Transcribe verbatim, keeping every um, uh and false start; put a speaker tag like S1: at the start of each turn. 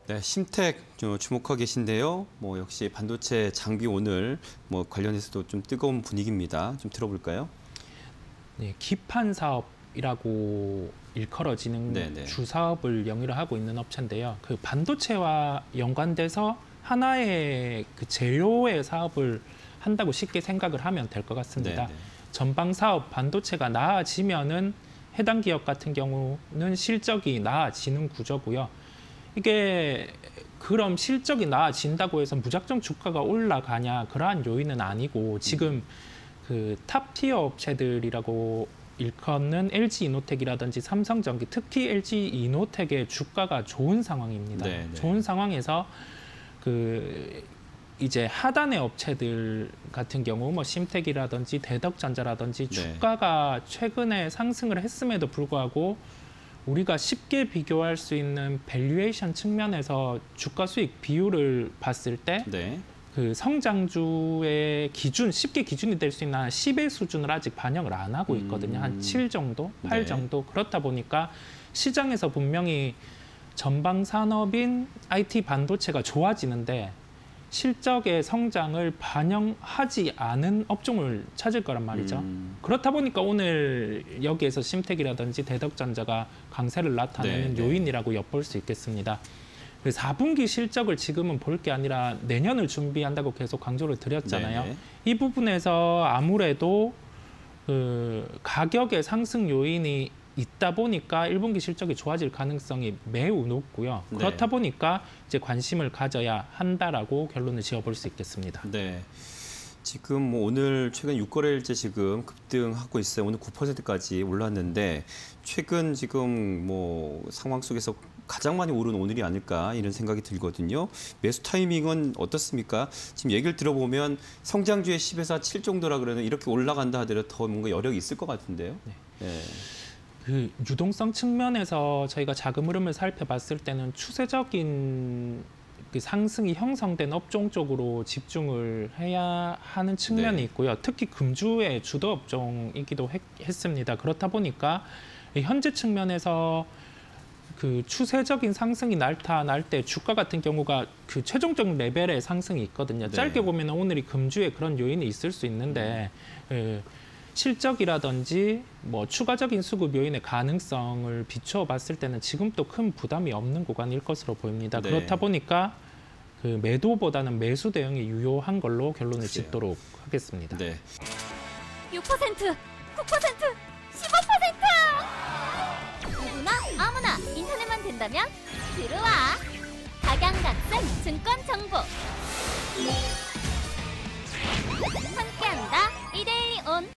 S1: 네, 심택 주목하고 계신데요. 뭐 역시 반도체 장비 오늘 뭐 관련해서도 좀 뜨거운 분위기입니다. 좀 들어볼까요?
S2: 네, 기판 사업이라고 일컬어지는
S1: 네네.
S2: 주 사업을 영위로 하고 있는 업체인데요. 그 반도체와 연관돼서 하나의 그 제휴의 사업을 한다고 쉽게 생각을 하면 될 것 같습니다.
S1: 네네.
S2: 전방 사업 반도체가 나아지면은 해당 기업 같은 경우는 실적이 나아지는 구조고요. 이게 그럼 실적이 나아진다고 해서 무작정 주가가 올라가냐, 그러한 요인은 아니고, 지금 그 탑티어 업체들이라고 일컫는 엘지이노텍이라든지 삼성전기, 특히 엘지이노텍의 주가가 좋은 상황입니다.
S1: 네네.
S2: 좋은 상황에서 그 이제 하단의 업체들 같은 경우 뭐 심텍이라든지 대덕전자라든지
S1: 네.
S2: 주가가 최근에 상승을 했음에도 불구하고 우리가 쉽게 비교할 수 있는 밸류에이션 측면에서 주가 수익 비율을 봤을 때
S1: 네.
S2: 그 성장주의 기준, 쉽게 기준이 될 수 있는 한 십의 수준을 아직 반영을 안 하고 있거든요.
S1: 음.
S2: 한 칠 정도, 팔
S1: 네.
S2: 정도. 그렇다 보니까 시장에서 분명히 전방 산업인 아이티 반도체가 좋아지는데 실적의 성장을 반영하지 않은 업종을 찾을 거란 말이죠. 음. 그렇다 보니까 오늘 여기에서 심텍이라든지 대덕전자가 강세를 나타내는
S1: 네,
S2: 요인이라고 엿볼 수 있겠습니다. 사 분기 실적을 지금은 볼 게 아니라 내년을 준비한다고 계속 강조를 드렸잖아요.
S1: 네네.
S2: 이 부분에서 아무래도 그 가격의 상승 요인이 있다 보니까 일 분기 실적이 좋아질 가능성이 매우 높고요.
S1: 네.
S2: 그렇다 보니까 이제 관심을 가져야 한다라고 결론을 지어볼 수 있겠습니다.
S1: 네. 지금 뭐 오늘 최근 육 거래일째 지금 급등하고 있어요. 오늘 구 퍼센트까지 올랐는데 최근 지금 뭐 상황 속에서 가장 많이 오른 오늘이 아닐까 이런 생각이 들거든요. 매수 타이밍은 어떻습니까? 지금 얘기를 들어보면 성장주의 십에서 칠 정도라 그러면 이렇게 올라간다 하더라도 더 뭔가 여력이 있을 것 같은데요.
S2: 네.
S1: 네.
S2: 그 유동성 측면에서 저희가 자금 흐름을 살펴봤을 때는 추세적인 그 상승이 형성된 업종 쪽으로 집중을 해야 하는 측면이
S1: 네.
S2: 있고요. 특히 금주의 주도 업종이기도 했, 했습니다. 그렇다 보니까 현재 측면에서 그 추세적인 상승이 나타날 때 주가 같은 경우가 그 최종적 레벨의 상승이 있거든요.
S1: 네.
S2: 짧게 보면 오늘이 금주에 그런 요인이 있을 수 있는데 음. 그 실적이라든지 뭐 추가적인 수급 요인의 가능성을 비추어 봤을 때는 지금 또 큰 부담이 없는 구간일 것으로 보입니다.
S1: 네.
S2: 그렇다 보니까 그 매도보다는 매수 대응이 유효한 걸로 결론을
S1: 그래요.
S2: 짓도록 하겠습니다.
S1: 네.
S3: 육 퍼센트, 구 퍼센트, 십오 퍼센트! 누구나 아무나 인터넷만 된다면 들어와! 각양각색 증권 정보 함께한다. 일 대 일 온